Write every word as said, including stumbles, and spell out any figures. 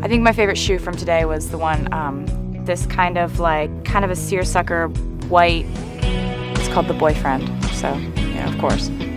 I think my favorite shoe from today was the one, um, this kind of like, kind of a seersucker white, it's called the Boyfriend, so, yeah, of course.